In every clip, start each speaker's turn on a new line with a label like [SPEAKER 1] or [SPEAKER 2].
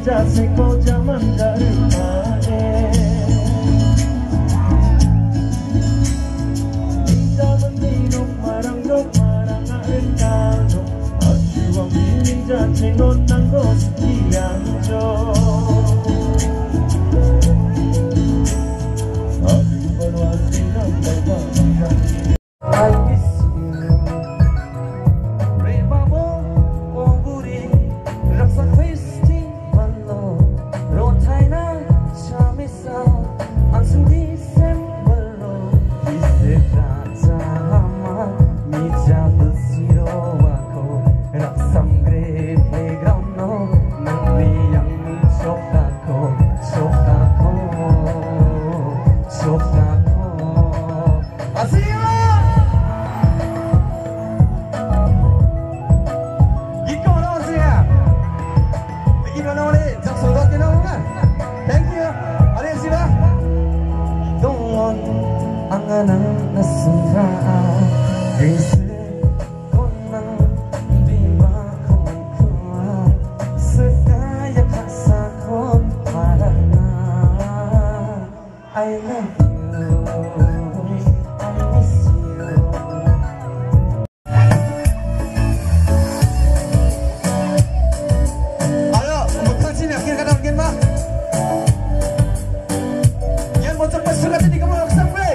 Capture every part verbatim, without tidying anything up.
[SPEAKER 1] seko zaman daripada kita menino marang do marang arentado ajuang ninja cengot nanggos kianjo aduh baru asinam baik I miss you Remamo Oguri Raksa Christi Wallo Rotaina Chamisa Ansudi Sembalo Ise Raja Hama Mija Besiro Wako Raksangre Playground No Nangri Yang Chokako Chokako Chokako Asio Anganang nasumraan Isi konang Biba kong kuat Sekaya kasakon Parana I love you I miss you Ayo, umutkan sini akhir kata mungkin mah Yang mau cepat surat ini kamu sampai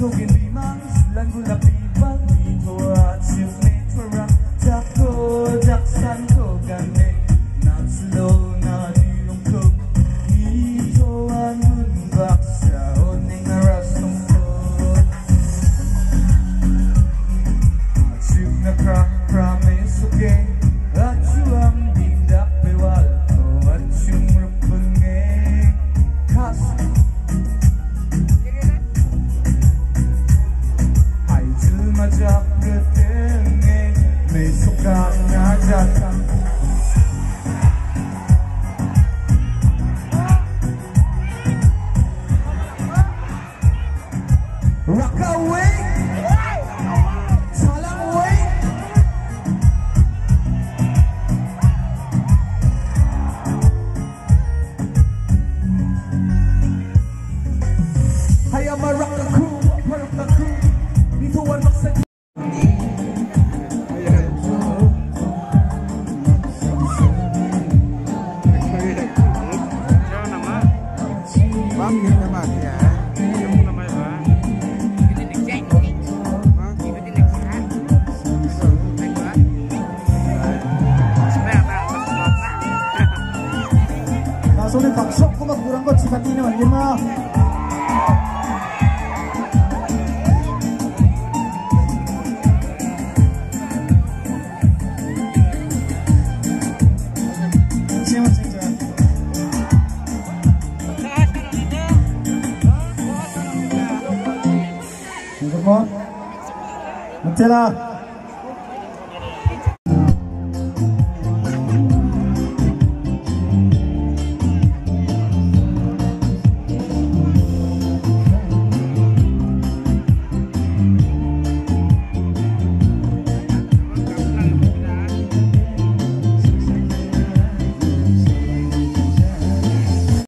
[SPEAKER 2] 속에 미망 술란 골라비방 미도와 지음에 돌아 작고 작산도 갔네 난 슬로우 나 뒤롱컵 미도와 눈 박사 언행 알아 송곳 아직 나 크라 크라메 속에 아추암 빈답 배왈 또 아충 르푼게 가슴 Majak ketenge may suka na jata rock away salam away hayya maraka crew maraka crew ito ang maksa
[SPEAKER 1] 손에 박석 꼬막 노란 거 지사띠는 완전마 siapa saja Untuk mo Magtila